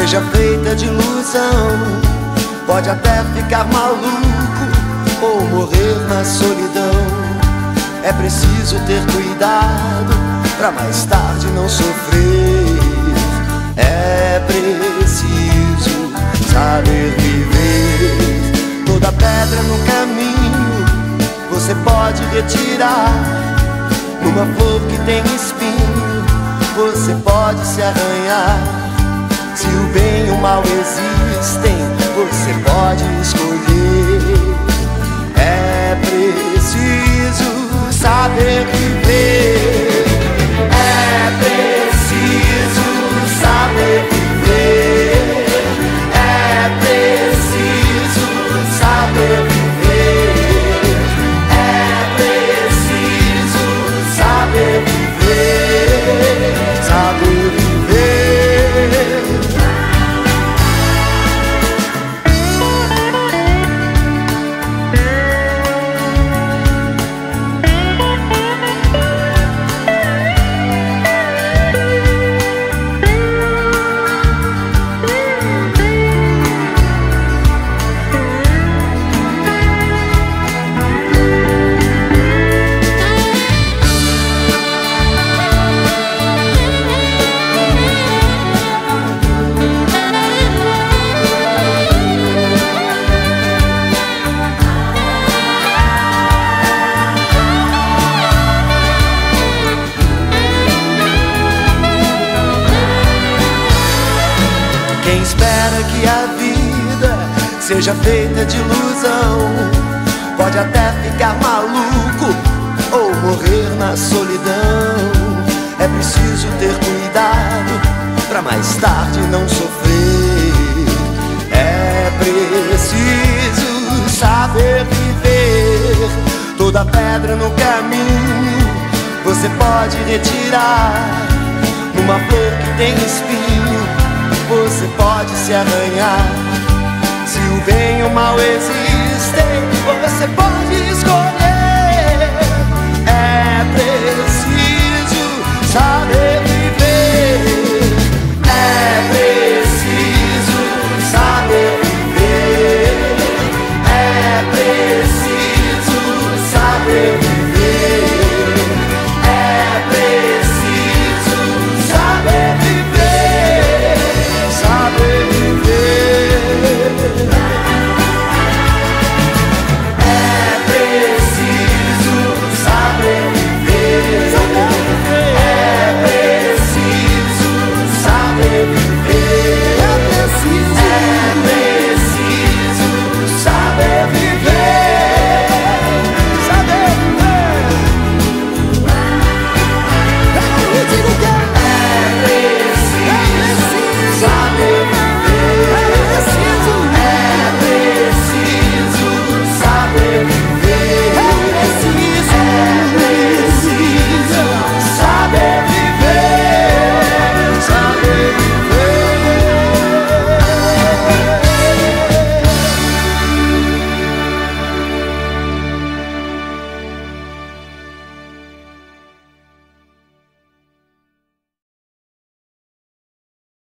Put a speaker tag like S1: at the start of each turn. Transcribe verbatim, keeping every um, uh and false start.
S1: seja feita de ilusão. Pode até ficar maluco ou morrer na solidão. É preciso ter cuidado pra mais tarde não sofrer. É preciso saber viver. Toda pedra no caminho você pode retirar. Numa flor que tem espinho você pode se arranhar. Se o bem e o mal existem, você pode escolher. É preciso saber viver. É preciso saber viver. É preciso saber viver. É preciso saber viver. Saber viver. Quem espera que a vida seja feita de ilusão pode até ficar maluco ou morrer na solidão. É preciso ter cuidado pra mais tarde não sofrer. É preciso saber viver. Toda pedra no caminho você pode retirar. Numa flor que tem espinho você pode se arranhar. Se o bem e o mal existem, você pode